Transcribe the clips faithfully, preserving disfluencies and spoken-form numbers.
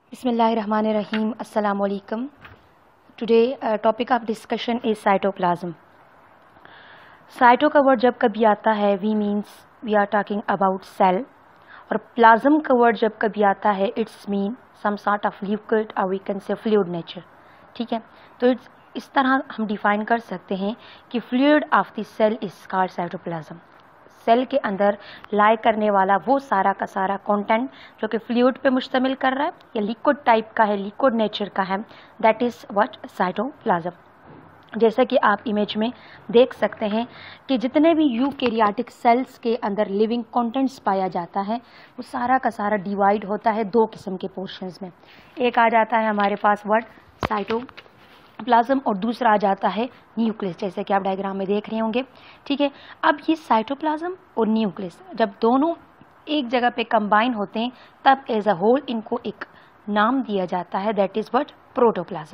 Bismillahirrahmanirrahim. Assalamu alaikum. Today uh, topic of discussion is cytoplasm. Cyto का word जब कभी आता है we means we are talking about cell, और plasm का वर्ड जब कभी आता है it's mean some sort of liquid और we can say fluid nature. ठीक है, तो इट्स इस तरह हम डिफाइन कर सकते हैं कि fluid of the cell is called cytoplasm. Cell के अंदर लाई करने वाला वो सारा का सारा कंटेंट जो कि फ्लूइड पे मुश्तमिल कर रहा है या लिक्विड टाइप का है, लिक्विड नेचर का है, दैट इज़ व्हाट साइटोप्लाज्म. जैसा कि आप इमेज में देख सकते हैं कि जितने भी यूकैरियोटिक सेल्स के अंदर लिविंग कंटेंट्स पाया जाता है वो सारा का सारा डिवाइड होता है दो किस्म के पोर्शंस में. एक आ जाता है हमारे पास व्हाट साइटोप्लाज्म और दूसरा आ जाता है न्यूक्लियस, जैसे कि आप डायग्राम में देख रहे होंगे. ठीक है, अब ये साइटोप्लाज्म और न्यूक्लियस जब दोनों एक जगह पे कंबाइन होते हैं तब एज अ होल इनको एक नाम दिया जाता है, दैट इज़ व्हाट प्रोटोप्लाज्म.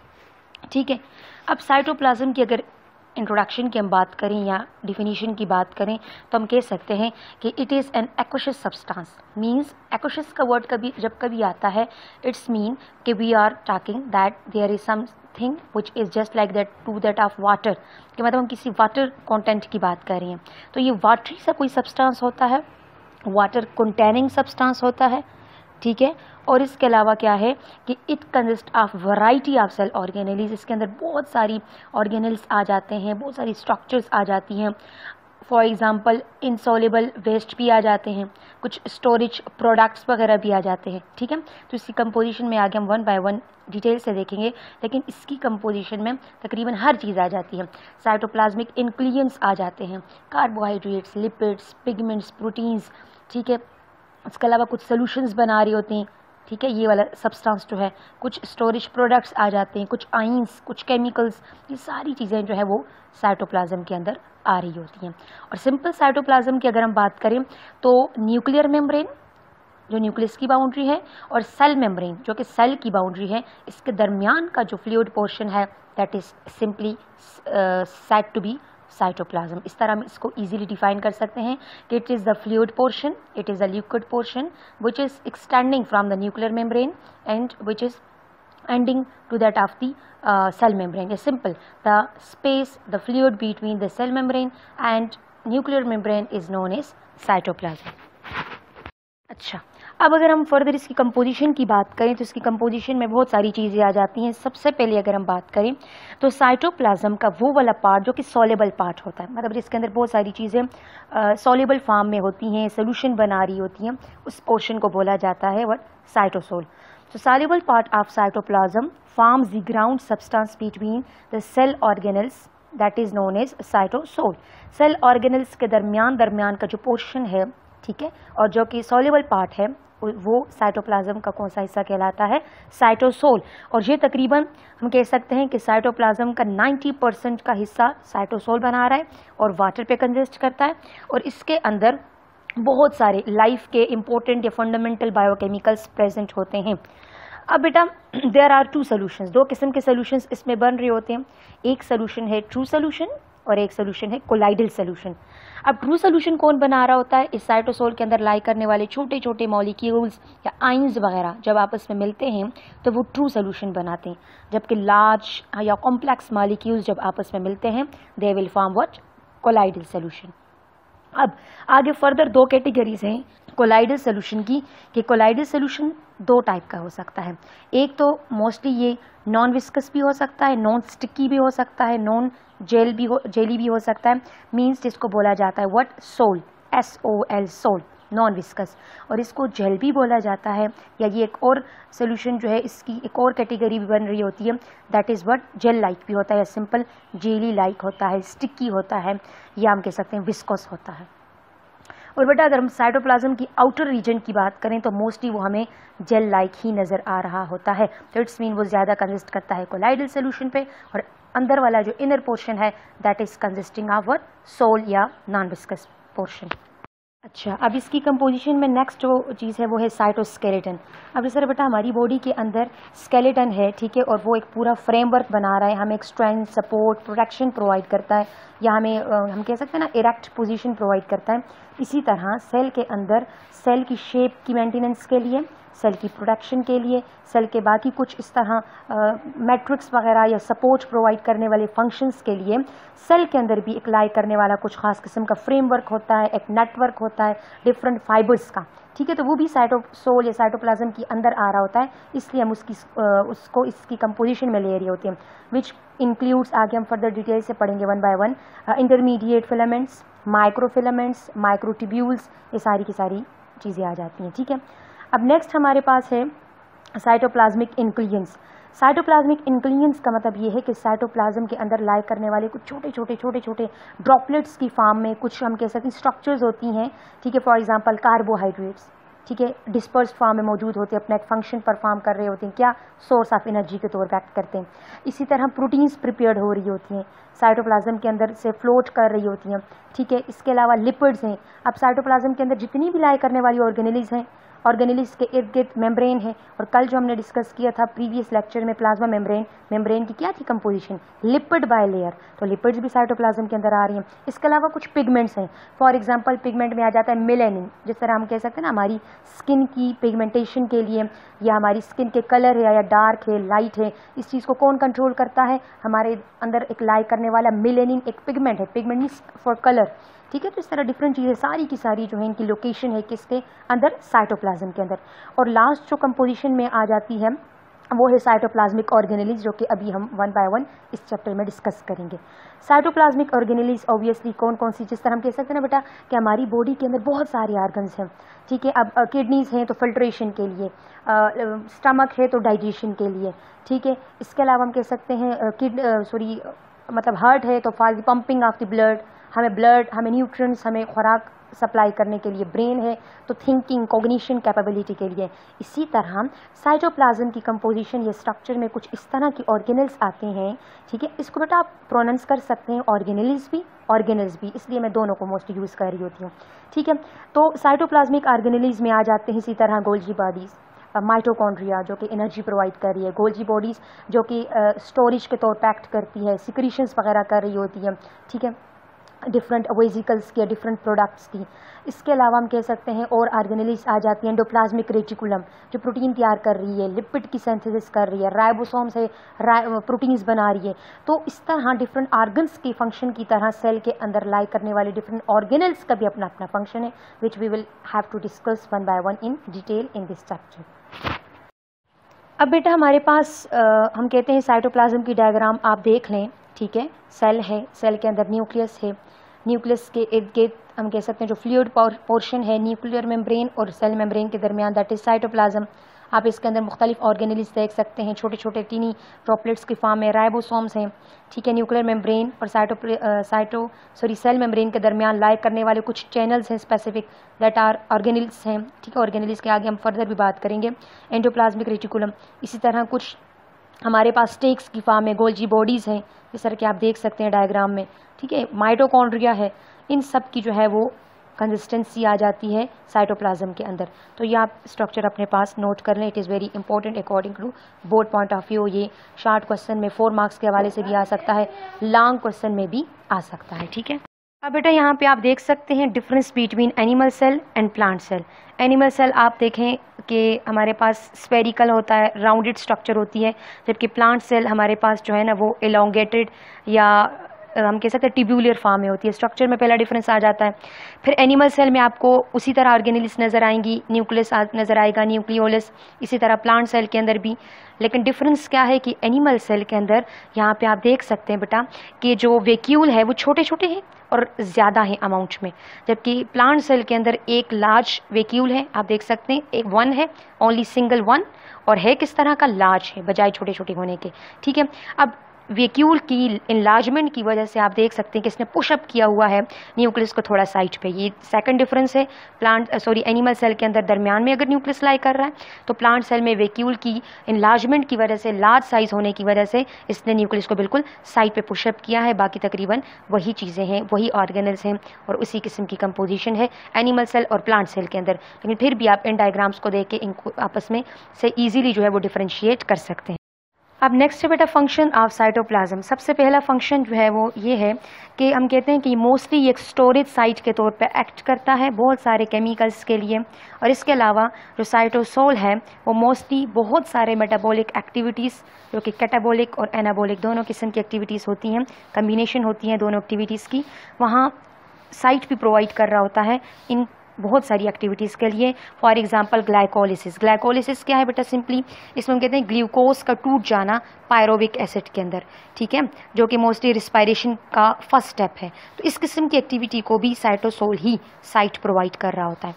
ठीक है, अब साइटोप्लाज्म की अगर इंट्रोडक्शन की हम बात करें या डिफिनीशन की बात करें तो हम कह सकते हैं कि it is an aqueous substance. Means aqueous का वर्ड कभी जब कभी आता है इट्स मीन कि we are talking that there is something which is just like that to that of water, कि मतलब हम किसी वाटर कंटेंट की बात कर रहे हैं. तो ये वाटरी सा कोई सब्सटेंस होता है, वाटर कंटेनिंग सब्सटेंस होता है. ठीक है, और इसके अलावा क्या है कि it consist of variety of cell organelles. इसके अंदर बहुत सारी ऑर्गेनेल्स आ जाते हैं, बहुत सारी स्ट्रक्चर्स आ जाती हैं. फॉर एग्जांपल इनसॉल्युबल वेस्ट भी आ जाते हैं, कुछ स्टोरेज प्रोडक्ट्स वगैरह भी आ जाते हैं. ठीक है, तो इसकी कंपोजिशन में आगे हम वन बाय वन डिटेल से देखेंगे, लेकिन इसकी कंपोजिशन में तकरीबन हर चीज़ आ जाती है. साइटोप्लाज्मिक इंग्रेडिएंट्स आ जाते हैं, कार्बोहाइड्रेट्स, लिपिड्स, पिगमेंट्स, प्रोटीन्स. ठीक है, इसके अलावा कुछ सोल्यूशंस बना रही होती हैं. ठीक है, ये वाला सब्सटेंस जो है, कुछ स्टोरेज प्रोडक्ट्स आ जाते हैं, कुछ आइंस, कुछ केमिकल्स, ये सारी चीज़ें जो है वो साइटोप्लाज्म के अंदर आ रही होती हैं. और सिंपल साइटोप्लाज्म की अगर हम बात करें तो न्यूक्लियर मेम्ब्रेन जो न्यूक्लियस की बाउंड्री है और सेल मेम्ब्रेन जो कि सेल की बाउंड्री है, इसके दरमियान का जो फ्लूइड पोर्शन है that is simply said to be cytoplasm. इस तरह हम इसको इजीली डिफाइन कर सकते हैं कि it is the fluid portion, it is the liquid portion which is extending from the nuclear membrane and which is ending to that of the uh, cell membrane. Is simple, the space, the fluid between the cell membrane and nuclear membrane is known as cytoplasm. अच्छा, अब अगर हम further इसकी composition की बात करें तो इसकी कंपोजिशन में बहुत सारी चीज़ें आ जाती हैं. सबसे पहले अगर हम बात करें तो साइटोप्लाज्म का वो वाला पार्ट जो कि सॉल्युबल पार्ट होता है, मतलब जिसके अंदर बहुत सारी चीज़ें सॉल्युबल फॉर्म में होती हैं, सोल्यूशन बना रही होती हैं, उस पोर्शन को बोला जाता है what cytosol. So soluble part of cytoplasm forms the ground substance between the cell organelles that is known as cytosol. Cell organelles के दरमियान दरमियान का जो पोर्शन है, ठीक है, और जो कि soluble part है वो साइटोप्लाज्म का कौन सा हिस्सा कहलाता है, साइटोसोल. और ये तकरीबन हम कह सकते हैं कि साइटोप्लाज्म का नब्बे परसेंट का हिस्सा साइटोसोल बना रहा है और वाटर पे कंसिस्ट करता है. और इसके अंदर बहुत सारे लाइफ के इंपॉर्टेंट या फंडामेंटल बायोकेमिकल्स प्रेजेंट होते हैं. अब बेटा देयर आर टू सोल्यूशंस, दो किस्म के सोल्यूशंस इसमें बन रहे होते हैं. एक सोल्यूशन है ट्रू सोल्यूशन और एक सोल्यूशन है कोलाइडल सोल्यूशन. अब ट्रू सोल्यूशन कौन बना रहा होता है, इस साइटोसोल के अंदर लाई करने वाले छोटे छोटे मॉलिक्यूल्स या आइंस वगैरह जब आपस में मिलते हैं तो वो ट्रू सोल्यूशन बनाते हैं, जबकि लार्ज या कॉम्प्लेक्स मॉलिक्यूल्स जब आपस में मिलते हैं they will form what colloidal solution. अब आगे फर्दर दो कैटेगरीज हैं कोलाइडल सोल्यूशन की, कि कोलाइडल सोल्यूशन दो टाइप का हो सकता है. एक तो मोस्टली ये नॉन विस्कस भी हो सकता है, नॉन स्टिकी भी हो सकता है, नॉन जेल भी हो जेली भी हो सकता है. मीन्स जिसको बोला जाता है what sol, S O L sol, non viscous. और इसको जेल भी बोला जाता है, या ये एक और सोल्यूशन जो है इसकी एक और कैटेगरी भी बन रही होती है, that is what gel like भी होता है, सिंपल जेली लाइक होता है, स्टिकी होता है, या हम कह सकते हैं विस्कस होता है. और बेटा अगर हम साइटोप्लाज्म की आउटर रीजन की बात करें तो मोस्टली वो हमें जेल लाइक ही नज़र आ रहा होता है. तो इट्स मीन वो ज़्यादा कंसिस्ट करता है कोलाइडल सोल्यूशन पे, और अंदर वाला जो इनर पोर्शन है that is consisting of what sol या नॉन विस्कस पोर्शन. अच्छा, अब इसकी कंपोजिशन में नेक्स्ट जो चीज़ है वो है साइटोस्केलेटन. अब जैसे बेटा हमारी बॉडी के अंदर स्केलेटन है, ठीक है, और वो एक पूरा फ्रेमवर्क बना रहा है, हमें एक स्ट्रेंथ, सपोर्ट, प्रोटेक्शन प्रोवाइड करता है, या हमें हम कह सकते हैं ना इरेक्ट पोजीशन प्रोवाइड करता है. इसी तरह सेल के अंदर सेल की शेप की मेंटेनेंस के लिए, सेल की प्रोडक्शन के लिए, सेल के बाकी कुछ इस तरह मैट्रिक्स वगैरह या सपोर्ट प्रोवाइड करने वाले फंक्शंस के लिए सेल के अंदर भी एक लाई करने वाला कुछ खास किस्म का फ्रेमवर्क होता है, एक नेटवर्क होता है डिफरेंट फाइबर्स का, ठीक है। तो वो भी साइटोसोल या साइटोप्लाज्म के अंदर आ रहा होता है, इसलिए हम उसकी उसको इसकी कंपोजिशन में ले रही होती है, विच इंक्लूड्स, आगे हम फर्दर डिटेल से पढ़ेंगे one by one, intermediate filaments, microfilaments, microtubules, ये सारी की सारी चीज़ें आ जाती हैं, ठीक है। अब नेक्स्ट हमारे पास है साइटोप्लाज्मिक इंक्लियंस। साइटोप्लाज्मिक इंक्लियंस का मतलब ये है कि साइटोप्लाज्म के अंदर लाई करने वाले कुछ छोटे छोटे छोटे छोटे ड्रॉपलेट्स की फॉर्म में कुछ हम कह सकते हैं स्ट्रक्चर्स होती हैं, ठीक है। फॉर एग्जांपल कार्बोहाइड्रेट्स, ठीक है, डिस्पर्स फॉर्म में मौजूद होते हैं, अपना एक फंक्शन परफॉर्म कर रहे होते हैं, क्या, सोर्स ऑफ एनर्जी के तौर पर एक्ट करते हैं। इसी तरह प्रोटीन्स प्रिपेयर्ड हो रही होती हैं, साइटोप्लाज्म के अंदर से फ्लोट कर रही होती हैं, ठीक है। इसके अलावा लिपिड्स हैं। अब साइटोप्लाज्म के अंदर जितनी भी लाई करने वाली ऑर्गेनेलिज हैं, ऑर्गेनेलिज के इर्द गिर्द मेम्ब्रेन है, और कल जो हमने डिस्कस किया था प्रीवियस लेक्चर में प्लाज्मा मेम्ब्रेन, मेम्ब्रेन की क्या थी कंपोजिशन, लिपिड बाय लेयर, तो लिपिड्स भी साइटोप्लाज्म के अंदर आ रही हैं। इसके अलावा कुछ पिगमेंट्स हैं, फॉर एग्जांपल पिगमेंट में आ जाता है मेलेनिन, जिस तरह हम कह सकते हैं ना हमारी स्किन की पिगमेंटेशन के लिए, या हमारी स्किन के कलर है या डार्क है, लाइट है, इस चीज़ को कौन कंट्रोल करता है, हमारे अंदर एक लाई करने वाला मेलेनिन एक पिगमेंट है, पिगमेंट मीन्स फॉर कलर, ठीक है। तो इस तरह डिफरेंट चीज़ें सारी की सारी जो है इनकी लोकेशन है किसके अंदर, साइटोप्लाज्म के अंदर। और लास्ट जो कंपोजिशन में आ जाती है वो है साइटोप्लाज्मिक ऑर्गेनेलिज, जो कि अभी हम वन बाय वन इस चैप्टर में डिस्कस करेंगे। साइटोप्लाज्मिक ऑर्गेनेलिज ऑब्वियसली कौन कौन सी, जिस तरह हम कह सकते हैं ना बेटा कि हमारी बॉडी के अंदर बहुत सारे ऑर्गन्स हैं, ठीक है। अब किडनीज हैं तो फिल्ट्रेशन के लिए, स्टमक है तो डाइजेशन के लिए, ठीक है। इसके अलावा हम कह सकते हैं किड सॉरी मतलब हार्ट है तो for the pumping of the blood, हमें ब्लड, हमें न्यूट्रिएंट्स, हमें खुराक सप्लाई करने के लिए, ब्रेन है तो थिंकिंग, कॉग्निशन कैपेबिलिटी के लिए। इसी तरह साइटोप्लाज्म की कंपोजिशन या स्ट्रक्चर में कुछ इस तरह की ऑर्गेनेल्स आते हैं, ठीक है। इसको बेटा आप प्रोनाउंस कर सकते हैं ऑर्गेनेल्स भी, ऑर्गेनेल्स भी, इसलिए मैं दोनों को मोस्ट यूज़ कर रही होती हूँ, ठीक है। तो साइटोप्लाज्मिक ऑर्गेनेल्स में आ जाते हैं इसी तरह गोल्जी बॉडीज़, माइटोकॉन्ड्रिया जो कि एनर्जी प्रोवाइड कर रही है, गोल्जी बॉडीज़ जो कि स्टोरेज के तौर पर एक्ट करती है, सिक्रीशंस वगैरह कर रही होती है, ठीक है, डिफरेंट वेजिकल्स की, डिफरेंट प्रोडक्ट्स की। इसके अलावा हम कह सकते हैं और ऑर्गेनेलिज आ जाती हैं, एंडोप्लाज्मिक रेटिकुलम जो प्रोटीन तैयार कर रही है, लिपिड की सिंथेसिस कर रही है, राइबोसोम से प्रोटीन्स बना रही है। तो इस तरह डिफरेंट ऑर्गन्स के फंक्शन की तरह सेल के अंदर लाई करने वाले डिफरेंट ऑर्गेनल्स का भी अपना अपना फंक्शन है, which we will have to discuss one by one in detail in this chapter. अब बेटा हमारे पास आ, हम कहते हैं साइटोप्लाज्म की डायग्राम आप देख लें, ठीक है। सेल है, सेल के अंदर न्यूक्लियस है, न्यूक्लियस के इर्द गिर्द हम कह सकते हैं जो फ्लूइड पोर्शन है न्यूक्लियर मेम्ब्रेन और सेल मेम्ब्रेन के दरमियान, दैट इज साइटोप्लाज्म। आप इसके अंदर मुख्तलिफ ऑर्गेनेल्स देख सकते हैं, छोटे छोटे टीनी ड्रॉपलेट्स की फॉर्म में, राइबोसोम्स हैं, ठीक है। न्यूक्लियर मेम्ब्रेन और cyto cyto sorry cell membrane के दरमियान लाई करने वाले कुछ चैनल्स हैं स्पेसिफिक, दैट आर ऑर्गेनेल्स हैं, ठीक है। ऑर्गेनेल्स के आगे हम फर्दर भी बात करेंगे। एंडोप्लाज्मिक रेटिकुलम, इसी तरह कुछ हमारे पास स्टेक्स की फॉर्म में गोल्जी बॉडीज़ हैं, इस तरह के आप देख सकते हैं डायग्राम में, ठीक है। माइटोकॉन्ड्रिया है, इन सब की जो है वो कंसिस्टेंसी आ जाती है साइटोप्लाज्म के अंदर। तो ये आप स्ट्रक्चर अपने पास नोट कर लें, it is very important according to board point of view. ये शॉर्ट क्वेश्चन में फोर मार्क्स के हवाले से भी आ सकता है, लॉन्ग क्वेश्चन में भी आ सकता है, ठीक है। अब बेटा यहाँ पे आप देख सकते हैं difference between animal cell and plant cell. Animal cell आप देखें कि हमारे पास स्फेरिकल होता है, राउंडेड स्ट्रक्चर होती है, जबकि प्लांट सेल हमारे पास जो है ना वो एलोंगेटेड या हम कह सकते हैं ट्यूब्यूलर फॉर्म में होती है। स्ट्रक्चर में पहला डिफरेंस आ जाता है। फिर एनिमल सेल में आपको उसी तरह ऑर्गेनेल्स नज़र आएंगी, न्यूक्लियस नज़र आएगा, न्यूक्लियोलस, इसी तरह प्लांट सेल के अंदर भी। लेकिन डिफरेंस क्या है कि एनिमल सेल के अंदर यहाँ पे आप देख सकते हैं बेटा कि जो वैक्यूल है वो छोटे छोटे हैं और ज़्यादा है अमाउंट में, जबकि प्लांट सेल के अंदर एक लार्ज वैक्यूल है, आप देख सकते हैं, एक वन है, ओनली सिंगल वन, और है किस तरह का, लार्ज है बजाय छोटे छोटे होने के, ठीक है। अब वैक्यूल की इनलार्जमेंट की वजह से आप देख सकते हैं कि इसने पुशअप किया हुआ है न्यूक्लियस को थोड़ा साइड पे। ये सेकंड डिफरेंस है प्लांट सॉरी एनिमल सेल के अंदर दरमियान में अगर न्यूक्लियस लाई कर रहा है, तो प्लांट सेल में वैक्यूल की इनलार्जमेंट की वजह से, लार्ज साइज होने की वजह से इसने न्यूक्लियस को बिल्कुल साइड पे पुशअप किया है। बाकी तकरीबन वही चीज़ें हैं, वही ऑर्गेनल्स हैं और उसी किस्म की कंपोजिशन है एनिमल सेल और प्लांट सेल के अंदर। लेकिन फिर भी आप इन डायग्राम्स को देख के इनको आपस में से ईजिली जो है वो डिफ्रेंशिएट कर सकते हैं। अब नेक्स्ट है बेटा फंक्शन ऑफ साइटोप्लाज्म। सबसे पहला फंक्शन जो है वो ये है कि हम कहते हैं कि मोस्टली एक स्टोरेज साइट के तौर पे एक्ट करता है बहुत सारे केमिकल्स के लिए, और इसके अलावा जो साइटोसोल है वो मोस्टली बहुत सारे मेटाबॉलिक एक्टिविटीज़ जो कि कैटाबॉलिक और एनाबॉलिक दोनों किस्म की एक्टिविटीज़ होती हैं, कम्बिनेशन होती हैं दोनों एक्टिविटीज़ की, वहाँ साइट भी प्रोवाइड कर रहा होता है इन बहुत सारी एक्टिविटीज़ के लिए। For example glycolysis. ग्लाइकोलिसिस क्या है बेटा? सिंपली इसमें हम कहते हैं ग्लूकोज का टूट जाना पायरोविक एसिड के अंदर, ठीक है, जो कि मोस्टली रिस्पायरेशन का फर्स्ट स्टेप है। तो इस किस्म की एक्टिविटी को भी साइटोसोल ही साइट प्रोवाइड कर रहा होता है।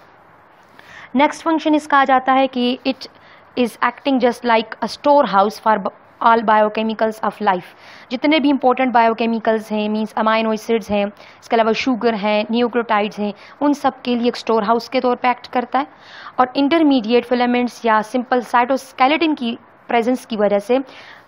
नेक्स्ट फंक्शन इसका आ जाता है कि it is acting just like a store house for all biochemicals of life. जितने भी इंपॉर्टेंट बायोकेमिकल्स हैं, मींस अमाइनो एसिड्स हैं, इसके अलावा शुगर हैं, न्यूक्लियोटाइड्स हैं, उन सब के लिए एक स्टोर हाउस के तौर पे एक्ट करता है। और इंटरमीडिएट फिलामेंट्स या सिंपल साइटोस्केलेटन की प्रेजेंस की वजह से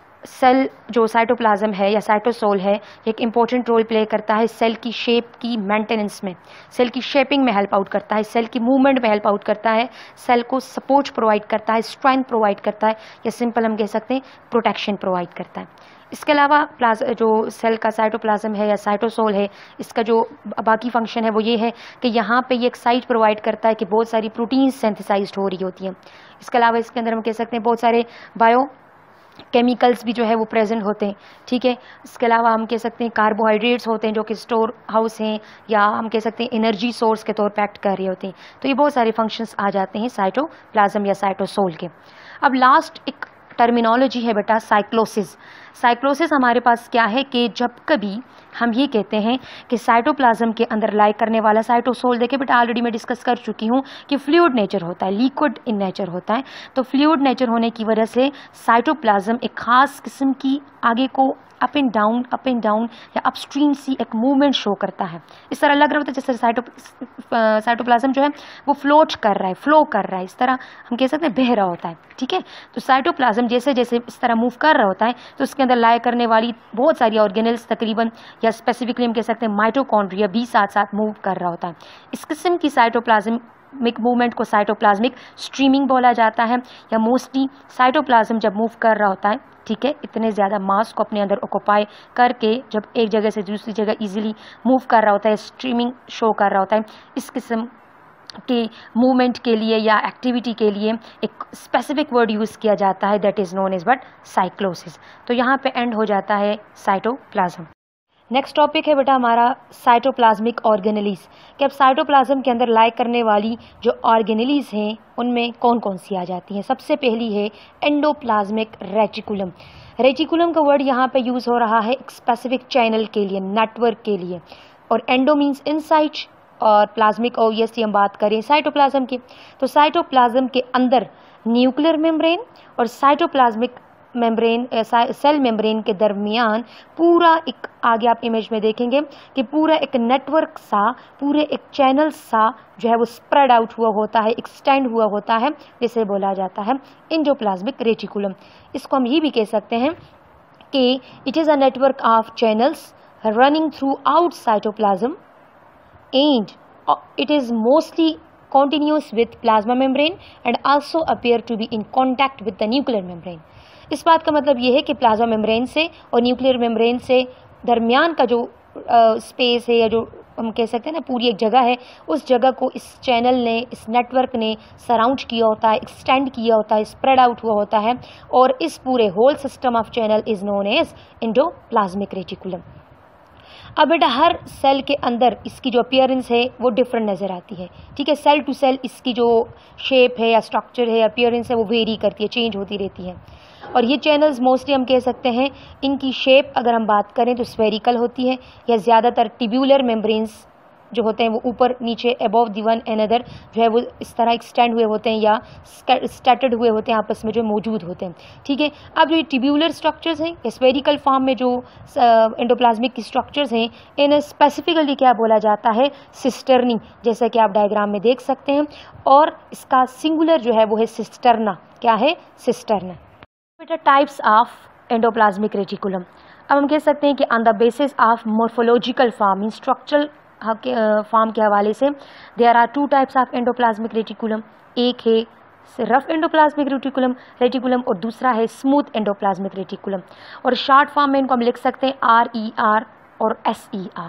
सेल जो साइटोप्लाज्म है या साइटोसोल है एक इम्पॉर्टेंट रोल प्ले करता है सेल की शेप की मेंटेनेंस में, सेल की शेपिंग में हेल्प आउट करता है, सेल की मूवमेंट में हेल्प आउट करता है, सेल को सपोर्ट प्रोवाइड करता है, स्ट्रेंथ प्रोवाइड करता है, या सिंपल हम कह सकते हैं प्रोटेक्शन प्रोवाइड करता है। इसके अलावा प्लाज जो सेल का साइटोप्लाज्म है या साइटोसोल है, इसका जो बाकी फंक्शन है वो ये है कि यहाँ पे ये एक साइट प्रोवाइड करता है कि बहुत सारी प्रोटीन सिंथेसाइज्ड हो रही होती हैं। इसके अलावा इसके अंदर हम कह सकते हैं बहुत सारे बायो केमिकल्स भी जो है वो प्रेजेंट होते हैं, ठीक है। इसके अलावा हम कह सकते हैं कार्बोहाइड्रेट्स होते हैं जो कि स्टोर हाउस हैं, या हम कह सकते हैं एनर्जी सोर्स के तौर पर एक्ट कर रहे होते हैं। तो ये बहुत सारे फंक्शंस आ जाते हैं साइटोप्लाज्म या साइटोसोल के। अब लास्ट एक टर्मिनोलॉजी है बेटा साइक्लोसिस। साइक्लोसिस हमारे पास क्या है कि जब कभी हम ये कहते हैं कि साइटोप्लाज्म के अंदर लाई करने वाला साइटोसोल, देखिए बेटा ऑलरेडी मैं डिस्कस कर चुकी हूँ कि फ्लूइड नेचर होता है, लिक्विड इन नेचर होता है। तो फ्लूइड नेचर होने की वजह से साइटोप्लाज्म एक खास किस्म की आगे को up and down up and down या अपस्ट्रीम सी एक मूवमेंट शो करता है। इस तरह लग रहा होता है जैसे साइटो साइटोप्लाज्म जो है वो फ्लोट कर रहा है, फ्लो कर रहा है, इस तरह हम कह सकते हैं बह रहा होता है, ठीक है। तो साइटोप्लाज्म जैसे जैसे इस तरह मूव कर रहा होता है तो उसके अंदर लाई करने वाली बहुत सारी ऑर्गेनेल्स तकरीबन या स्पेसिफिकली हम कह सकते हैं माइटोकॉन्ड्रिया भी साथ साथ मूव कर रहा होता है। इस किस्म की साइटोप्लाज्मिक मूवमेंट को साइटोप्लाज्मिक स्ट्रीमिंग बोला जाता है। या मोस्टली साइटोप्लाज्म जब मूव कर रहा होता है, ठीक है, इतने ज़्यादा मास को अपने अंदर ऑक्यूपाई करके जब एक जगह से दूसरी जगह इजीली मूव कर रहा होता है, स्ट्रीमिंग शो कर रहा होता है, इस किस्म के मूवमेंट के लिए या एक्टिविटी के लिए एक स्पेसिफिक वर्ड यूज़ किया जाता है, that is known as but cyclosis. तो यहाँ पे एंड हो जाता है साइटोप्लाज्म। नेक्स्ट टॉपिक है बेटा हमारा साइटोप्लाज्मिक ऑर्गेनेलीज, कि अब साइटोप्लाज्म के अंदर लाई करने वाली जो ऑर्गेनेलीज हैं उनमें कौन कौन सी आ जाती हैं। सबसे पहली है एंडोप्लाज्मिक रेटिकुलम। रेटिकुलम का वर्ड यहाँ पे यूज़ हो रहा है एक स्पेसिफिक चैनल के लिए, नेटवर्क के लिए, और एंडो मीन्स इनसाइड और प्लाज्मिक ओवियसली हम बात करें साइटोप्लाज्म की। तो साइटोप्लाज्म के अंदर न्यूक्लियर मेम्ब्रेन और साइटोप्लाज्मिक मेम्ब्रेन सेल मेम्ब्रेन के दरमियान पूरा एक, आगे आप इमेज में देखेंगे कि पूरा एक नेटवर्क सा, पूरे एक चैनल सा जो है वो स्प्रेड आउट हुआ होता है, एक्सटेंड हुआ होता है, जिसे बोला जाता है एंडोप्लाज्मिक रेटिकुलम। इसको हम ये भी कह सकते हैं कि it is a network of channels running throughout cytoplasm and uh, it is mostly continuous with plasma membrane and also appear to be in contact with the nuclear membrane। इस बात का मतलब ये है कि प्लाज्मा मेम्ब्रेन से और nuclear membrane से दरमियान का जो स्पेस uh, है या जो हम कह सकते हैं ना पूरी एक जगह है, उस जगह को इस चैनल ने, इस नेटवर्क ने सराउंड किया होता है, एक्सटेंड किया होता है, स्प्रेड आउट हुआ होता है, और इस पूरे whole system of channel is known as endoplasmic reticulum. अब बेटा हर सेल के अंदर इसकी जो अपीयरेंस है वो डिफरेंट नज़र आती है, ठीक है। सेल टू सेल इसकी जो शेप है या स्ट्रक्चर है, अपीयरेंस है, वो वेरी करती है, चेंज होती रहती है। और ये चैनल्स मोस्टली हम कह सकते हैं इनकी शेप अगर हम बात करें तो स्फेरिकल होती है, या ज़्यादातर ट्यूब्यूलर मेम्ब्रेन्स जो होते हैं वो ऊपर नीचे अबव दी वन एनदर जो है वो इस तरह एक्सटेंड हुए होते हैं या स्टैटर्ड हुए होते हैं, आपस में जो मौजूद होते हैं, ठीक है। अब जो ट्यूब्यूलर स्ट्रक्चर्स हैं, स्फेरिकल फॉर्म में जो एंडोप्लाज्मिक की स्ट्रक्चर्स हैं, इन्हें स्पेसिफिकली क्या बोला जाता है, सिस्टर्नी, जैसा कि आप डायग्राम में देख सकते हैं। और इसका सिंगुलर जो है वो है सिस्टर्ना। क्या है? सिस्टर्ना। बेटा टाइप्स ऑफ एंडोप्लाज्मिक रेटिकुलम, अब हम कह सकते हैं कि on the basis of morphological form, structural form के हवाले से there are two types of endoplasmic reticulum. एक है रफ एंडोप्लाज्मिक रेटिकुलम रेटिकुलम और दूसरा है स्मूथ एंडोप्लाज्मिक रेटिकुलम, और शॉर्ट फॉर्म में इनको हम लिख सकते हैं आर ई आर और एस ई आर।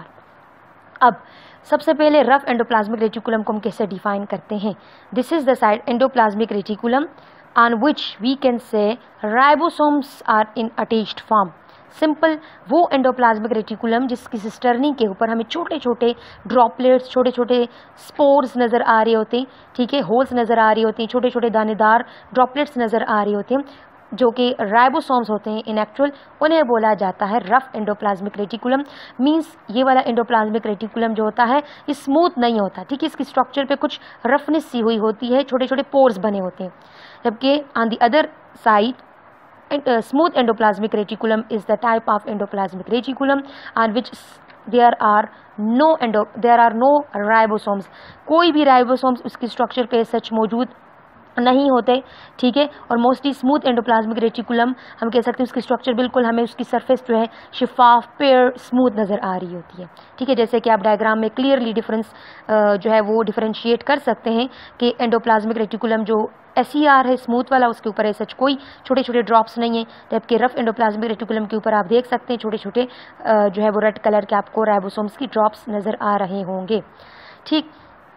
अब सबसे पहले रफ एंडोप्लाज्मिक रेटिकुलम को हम कैसे डिफाइन करते हैं? This is the side endoplasmic reticulum on which we can say ribosomes are in attached form. Simple वो एंडोप्लाज्मिक रेटिकुलम जिसकी सिस्टर्नी के ऊपर हमें छोटे छोटे ड्रॉपलेट्स, छोटे छोटे स्पोर्स नज़र आ रहे होते हैं, ठीक है, होल्स नज़र आ रही होती हैं, छोटे छोटे दानेदार ड्रॉपलेट्स नज़र आ रही होती हैं, जो कि राइबोसोम्स होते हैं इन एक्चुअल, उन्हें बोला जाता है रफ एंडोप्लाज्मिक रेटिकुलम। मींस ये वाला एंडोप्लाज्मिक रेटिकुलम जो होता है ये स्मूथ नहीं होता, ठीक है, इसकी स्ट्रक्चर पे कुछ रफनेस सी हुई होती है, छोटे छोटे पोर्स बने होते हैं। जबकि on the other side And, uh, smooth endoplasmic reticulum is the type of endoplasmic reticulum on which there are no endo there are no ribosomes। कोई भी राइबोसोम्स उसकी स्ट्रक्चर पे सच मौजूद नहीं होते, ठीक है। और मोस्टली स्मूथ एंडोप्लाज्मिक रेटिकुलम हम कह सकते हैं उसकी स्ट्रक्चर बिल्कुल हमें उसकी सरफेस जो है शिफाफ पेयर स्मूथ नज़र आ रही होती है, ठीक है। जैसे कि आप डायग्राम में क्लियरली डिफरेंस जो है वो डिफरेंशिएट कर सकते हैं कि एंडोप्लाज्मिक रेटिकुलम जो एस ई आर है स्मूथ वाला, उसके ऊपर ऐसा कोई छोटे छोटे ड्रॉप्स नहीं है, जबकि रफ एंडोप्लाज्मिक रेटिकुलम के ऊपर आप देख सकते हैं छोटे छोटे जो है वो रेड कलर के आपको राइबोसोम्स की ड्रॉप्स नज़र आ रहे होंगे, ठीक।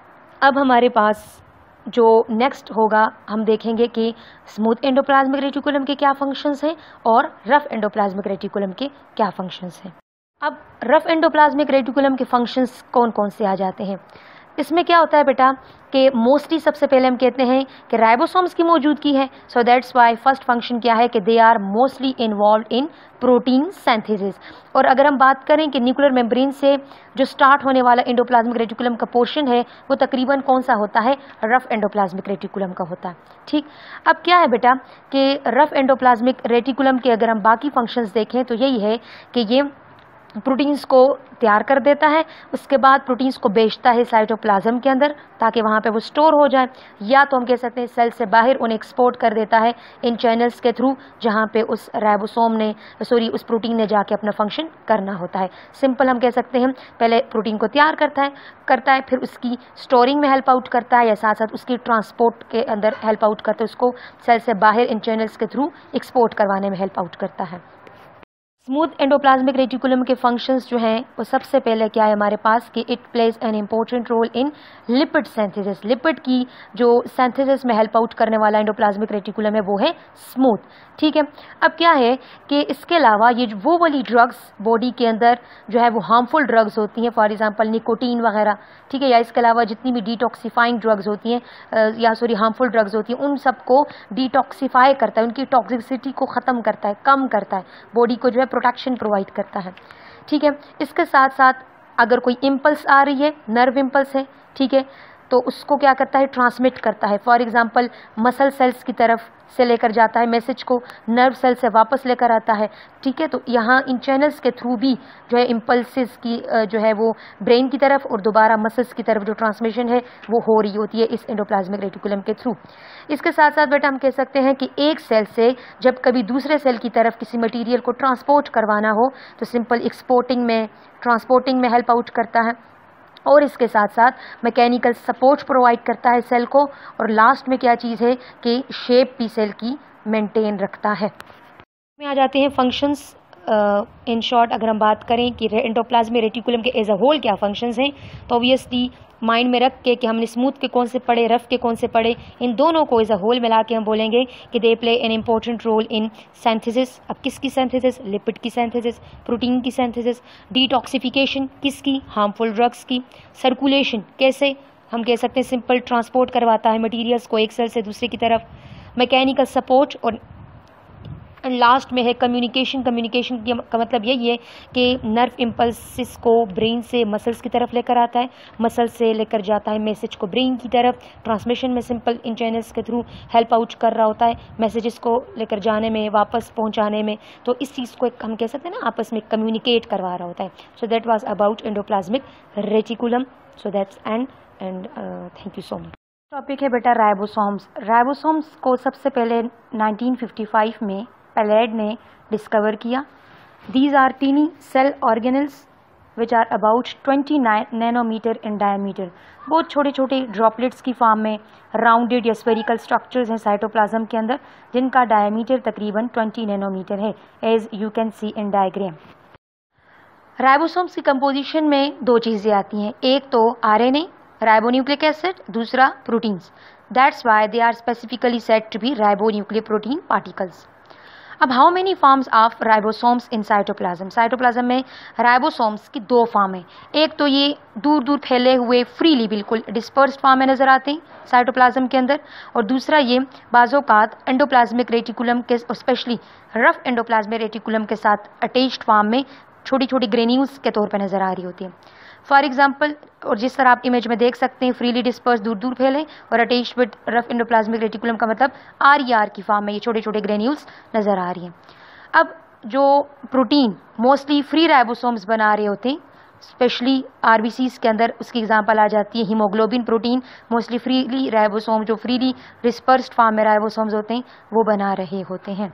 अब हमारे पास जो नेक्स्ट होगा हम देखेंगे कि स्मूथ एंडोप्लाज्मिक रेटिकुलम के क्या फंक्शंस हैं और रफ एंडोप्लाज्मिक रेटिकुलम के क्या फंक्शंस हैं। अब रफ एंडोप्लाज्मिक रेटिकुलम के फंक्शंस कौन कौन से आ जाते हैं? इसमें क्या होता है बेटा कि मोस्टली सबसे पहले हम कहते हैं कि राइबोसोम्स की मौजूदगी है, so that's why first function क्या है कि they are mostly involve in protein synthesis. और अगर हम बात करें कि न्यूक्लियर मेम्ब्रेन से जो स्टार्ट होने वाला एंडोप्लाज्मिक रेटिकुलम का पोर्शन है वो तकरीबन कौन सा होता है? रफ एंडोप्लाज्मिक रेटिकुलम का होता है, ठीक। अब क्या है बेटा कि रफ एंडोप्लाज्मिक रेटिकुलम के अगर हम बाकी फंक्शंस देखें तो यही है कि ये प्रोटीन्स को तैयार कर देता है, उसके बाद प्रोटीन्स को बेचता है साइटोप्लाज्म के अंदर ताकि वहाँ पे वो स्टोर हो जाए, या तो हम कह सकते हैं सेल से बाहर उन्हें एक्सपोर्ट कर देता है इन चैनल्स के थ्रू जहाँ पे उस राइबोसोम ने सॉरी उस प्रोटीन ने जाके अपना फंक्शन करना होता है। सिंपल हम कह सकते हैं पहले प्रोटीन को तैयार करता है करता है फिर उसकी स्टोरिंग में हेल्प आउट करता है या साथ साथ उसकी ट्रांसपोर्ट के अंदर हेल्प आउट करता है, उसको सेल से बाहर इन चैनल्स के थ्रू एक्सपोर्ट करवाने में हेल्प आउट करता है। स्मूथ एंडोप्लाज्मिक रेटिकुलम के फंक्शंस जो हैं वो सबसे पहले क्या है हमारे पास कि it plays an important role in lipid synthesis. Lipid की जो सिंथेसिस में हेल्प आउट करने वाला एंडोप्लाज्मिक रेटिकुलम है वो है स्मूथ, ठीक है। अब क्या है कि इसके अलावा ये वो वाली ड्रग्स बॉडी के अंदर जो है वो हार्मफुल ड्रग्स होती हैं, फॉर एग्जांपल निकोटीन वगैरह, ठीक है, या इसके अलावा जितनी भी डिटॉक्सिफाइंग ड्रग्स होती हैं या सॉरी हार्मफुल ड्रग्स होती हैं उन सबको डिटॉक्सिफाई करता है, उनकी टॉक्सिसिटी को ख़त्म करता है, कम करता है, बॉडी को जो है प्रोटेक्शन प्रोवाइड करता है, ठीक है। इसके साथ साथ अगर कोई इम्पल्स आ रही है, नर्व इम्पल्स है, ठीक है, तो उसको क्या करता है? ट्रांसमिट करता है, फॉर एग्जांपल मसल सेल्स की तरफ से लेकर जाता है मैसेज को, नर्व सेल से वापस लेकर आता है, ठीक है। तो यहाँ इन चैनल्स के थ्रू भी जो है इम्पल्सिस की जो है वो ब्रेन की तरफ और दोबारा मसल्स की तरफ जो ट्रांसमिशन है वो हो रही होती है इस एंडोप्लाज्मिक रेटिकुलम के थ्रू। इसके साथ साथ बेटा हम कह सकते हैं कि एक सेल से जब कभी दूसरे सेल की तरफ किसी मटीरियल को ट्रांसपोर्ट करवाना हो तो सिंपल एक्सपोर्टिंग में ट्रांसपोर्टिंग में हेल्प आउट करता है, और इसके साथ साथ मैकेनिकल सपोर्ट प्रोवाइड करता है सेल को, और लास्ट में क्या चीज़ है कि शेप भी सेल की मेंटेन रखता है। में आ जाते हैं फंक्शंस। इन शॉर्ट अगर हम बात करें कि एंडोप्लाज्मिक रेटिकुलम के एज अ होल क्या फंक्शंस हैं, तो ऑब्वियसली माइंड में रख के कि हमने स्मूथ के कौन से पढ़े, रफ के कौन से पढ़े, इन दोनों को एज अ होल मिला के हम बोलेंगे कि they play an important role in synthesis. अब किसकी सिंथेसिस? लिपिड की सिंथेसिस, प्रोटीन की सिंथेसिस, डिटॉक्सिफिकेशन किसकी? हार्मफुल ड्रग्स की, सर्कुलेशन कैसे? हम कह सकते हैं सिंपल ट्रांसपोर्ट करवाता है मटीरियल्स को एक सेल से दूसरे की तरफ, मैकेनिकल सपोर्ट, और एंड लास्ट में है कम्युनिकेशन। कम्युनिकेशन का मतलब यही है कि नर्व इम्पल्सिस को ब्रेन से मसल्स की तरफ लेकर आता है, मसल से लेकर जाता है मैसेज को ब्रेन की तरफ, ट्रांसमिशन में सिंपल इन चैनल्स के थ्रू हेल्प आउट कर रहा होता है मैसेजेस को लेकर जाने में, वापस पहुंचाने में। तो इस चीज़ को हम कह सकते हैं ना आपस में कम्युनिकेट करवा रहा होता है। So that was about endoplasmic reticulum. So that's end end thank you so much. Topic है बेटा राइबोसोम्स। राइबोसोम्स को सबसे पहले नाइनटीन फिफ्टी फाइव में पैलेड ने डिस्कवर किया। These are tiny cell organelles which are about twenty nanometer in diameter. बहुत छोटे छोटे ड्रॉपलेट्स की फॉर्म में राउंडेड या स्फेरिकल स्ट्रक्चर्स हैं साइटोप्लाज्म के अंदर, जिनका डायमीटर तकरीबन ट्वेंटी नैनोमीटर है, as you can see in diagram. Ribosomes की कंपोजिशन में दो चीज़ें आती हैं, एक तो आरएनए राइबोन्यूक्लिक एसिड, दूसरा proteins. That's why they are specifically said to be ribonucleic protein particles. अब how many forms of ribosomes in cytoplasm? Cytoplasm में राइबोसोम्स की दो फॉर्म है, एक तो ये दूर दूर फैले हुए फ्रीली बिल्कुल डिस्पर्स्ड फॉर्म में नजर आते हैं साइटोप्लाज्म के अंदर, और दूसरा ये बाज़ोकात एंडोप्लाज्मिक रेटिकुलम के, स्पेशली रफ एंडोप्लाज्मिक रेटिकुलम के साथ अटैच्ड फॉर्म में छोटी छोटी ग्रेन्यूल्स के तौर पर नजर आ रही होती है। फॉर एग्जाम्पल, और जिस तरह आप इमेज में देख सकते हैं, फ्रीली डिस्पर्स दूर दूर फैले और attached with rough endoplasmic reticulum का मतलब आर ई आर की फॉर्म में ये छोटे छोटे ग्रेन्यूल्स नजर आ रही हैं। अब जो प्रोटीन मोस्टली फ्री राइबोसोम्स बना रहे होते हैं, स्पेशली आरबीसीज के अंदर उसकी एग्जांपल आ जाती है haemoglobin protein, mostly freely ribosome जो फ्रीली डिस्पर्स्ड फॉर्म में राइबोसोम्स होते हैं वो बना रहे होते हैं।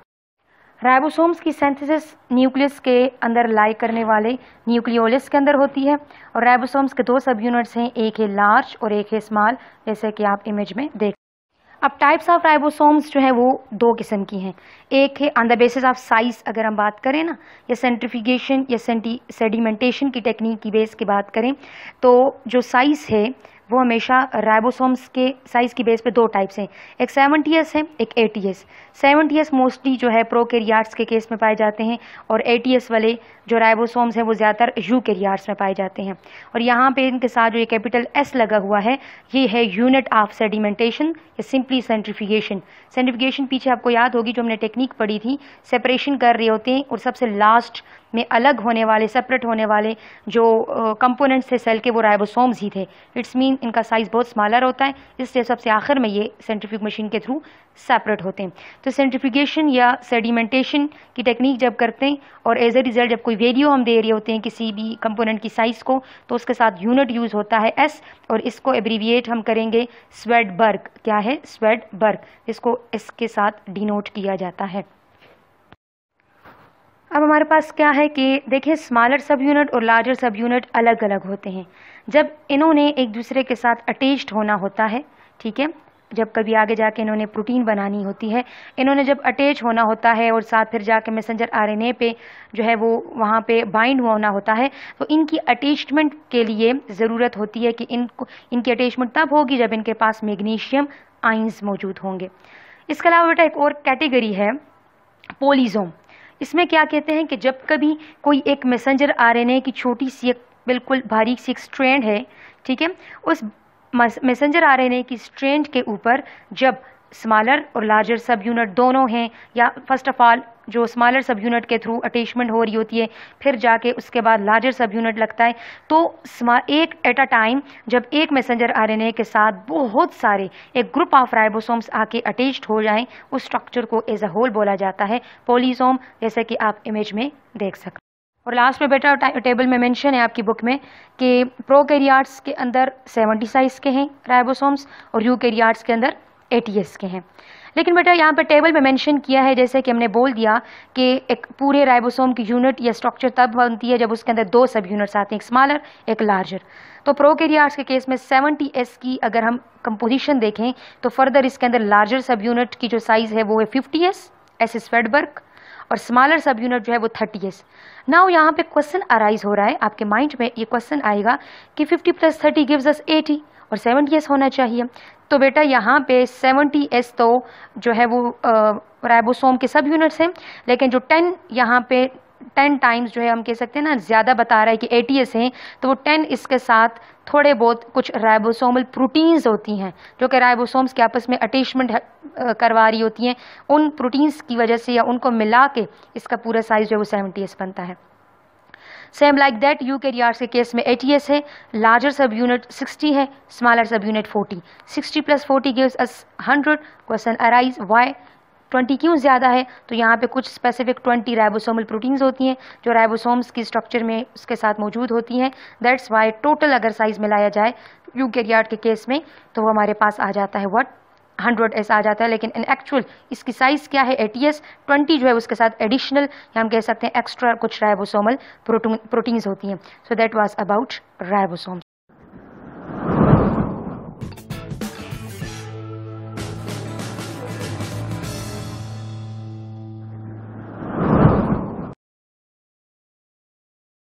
राइबोसोम्स की सिंथेसिस न्यूक्लियस के अंदर लाई करने वाले न्यूक्लियोलस के अंदर होती है, और राइबोसोम्स के दो सब यूनिट्स हैं, एक है लार्ज और एक है स्मॉल, जैसे कि आप इमेज में देख। अब टाइप्स ऑफ राइबोसोम्स जो है वो दो किस्म की हैं, एक है on the basis of size, अगर हम बात करें ना, या सेंट्रीफ्यूगेशन या सेडिमेंटेशन की टेक्निक की बेस की बात करें, तो जो साइज है वो हमेशा राइबोसोम्स के साइज की बेस पे दो टाइप्स हैं, एक सेवेंटी एस है, एक eighty S. Seventy S mostly जो है प्रोकैरियोट्स के केस में पाए जाते हैं, और एटी एस वाले जो राइबोसोम्स हैं वो ज़्यादातर यूकैरियोट्स में पाए जाते हैं। और यहाँ पे इनके साथ जो ये कैपिटल एस लगा हुआ है, ये है यूनिट ऑफ सेडिमेंटेशन या सिंपली सेंट्रीफ्यूगेशन। सेंट्रीफ्यूगेशन पीछे आपको याद होगी जो हमने टेक्निक पढ़ी थी, सेपरेशन कर रहे होते हैं और सबसे लास्ट में अलग होने वाले, सेपरेट होने वाले जो कंपोनेंट्स थे सेल के, वो राइबोसोम्स ही थे। इट्स मीन इनका साइज बहुत स्मॉलर होता है, इसलिए सबसे आखिर में ये सेंट्रीफ्यूग मशीन के थ्रू सेपरेट होते हैं। तो सेंट्रीफ्यूगेशन या सेडिमेंटेशन की टेक्निक जब करते हैं और एज ए रिजल्ट जब कोई वैल्यू हम दे रहे होते हैं किसी भी कंपोनेंट की साइज को, तो उसके साथ यूनिट यूज होता है एस, और इसको एब्रीविएट हम करेंगे स्वेडबर्ग। क्या है? स्वेडबर्ग, इसको एस के साथ डिनोट किया जाता है। अब हमारे पास क्या है कि देखिए, स्मॉलर सब यूनिट और लार्जर सब यूनिट अलग अलग होते हैं जब इन्होंने एक दूसरे के साथ अटैच्ड होना होता है, ठीक है, जब कभी आगे जाके इन्होंने प्रोटीन बनानी होती है, इन्होंने जब अटैच होना होता है और साथ फिर जाके मैसेंजर आरएनए पे जो है वो वहाँ पे बाइंड होना होता है, तो इनकी अटैचमेंट के लिए ज़रूरत होती है कि इनको इनकी अटैचमेंट तब होगी जब इनके पास मैग्नीशियम आयंस मौजूद होंगे। इसके अलावा बेटा एक और कैटेगरी है पॉलीजोम। इसमें क्या कहते हैं कि जब कभी कोई एक मैसेंजर आरएनए की छोटी सी एक बिल्कुल बारीक सी एक स्ट्रैंड है, ठीक है, उस मैसेंजर आरएनए की स्ट्रैंड के ऊपर जब स्मॉलर और लार्जर सब यूनिट दोनों हैं, या फर्स्ट ऑफ ऑल जो स्मॉलर सब यूनिट के थ्रू अटैचमेंट हो रही होती है, फिर जाके उसके बाद लार्जर सब यूनिट लगता है, तो एक एट अ टाइम जब एक मैसेंजर आरएनए के साथ बहुत सारे एक ग्रुप ऑफ राइबोसोम्स आके अटैच्ड हो जाएं, उस स्ट्रक्चर को एज अ होल बोला जाता है पॉलीसोम, जैसे कि आप इमेज में देख सकते हैं। और लास्ट में बेटा टेबल में मेंशन है आपकी बुक में कि प्रोकैरियोट्स के अंदर सेवेंटी साइज के हैं राइबोसोम्स और यूकैरियोट्स के अंदर एटी एस के हैं। लेकिन बेटा यहाँ पे टेबल में मेंशन किया है, जैसे कि हमने बोल दिया कि एक पूरे राइबोसोम की यूनिट या स्ट्रक्चर तब बनती है जब उसके अंदर दो सब यूनिट्स आते हैं, एक स्मॉलर एक लार्जर। तो प्रोकैरियोट्स के केस में सेवेंटी एस की अगर हम कंपोजिशन देखें तो फर्दर इसके अंदर लार्जर सब यूनिट की जो साइज है वो है फिफ्टी एस एस स्वेडबर्ग, और स्मॉलर सब यूनिट जो है वो थर्टी एस। नाउ यहाँ पे क्वेश्चन अराइज हो रहा है, आपके माइंड में ये क्वेश्चन आएगा कि fifty plus thirty gives us eighty और सेवेंटी एस होना चाहिए। तो बेटा यहाँ पे सेवेंटी एस तो जो है वो राइबोसोम के सब यूनिट्स हैं, लेकिन जो टेन यहाँ पे टेन टाइम्स जो है हम कह सकते हैं ना ज़्यादा बता रहा है कि एटी एस हैं, तो वो टेन इसके साथ थोड़े बहुत कुछ राइबोसोमल प्रोटीन्स होती हैं जो कि राइबोसोम्स के आपस में अटैचमेंट करवा रही होती हैं, उन प्रोटीन्स की वजह से या उनको मिला के इसका पूरा साइज जो है वो सेवेंटी एस बनता है। सेम लाइक दैट यूकैरियोट्स के केस में एटी एस है, लार्जर सब यूनिट सिक्सटी है, smaller sub unit forty. Sixty plus forty gives us hundred. Question arise why twenty क्यों ज़्यादा है? तो यहाँ पे कुछ स्पेसिफिक ट्वेंटी राइबोसोमल प्रोटीन्स होती हैं जो राइबोसोम्स की स्ट्रक्चर में उसके साथ मौजूद होती हैं। दैट्स वाई टोटल अगर साइज मिलाया जाए यूकैरियोट के केस में तो वो हमारे पास आ जाता है व्हाट हंड्रेड ऐसा आ जाता है, लेकिन इन एक्चुअल इसकी साइज़ क्या है एटी एस, ट्वेंटी जो है उसके साथ एडिशनल या हम कह सकते हैं एक्स्ट्रा कुछ राइबोसोमल प्रोटीन्स होती हैं. So that was about ribosomes.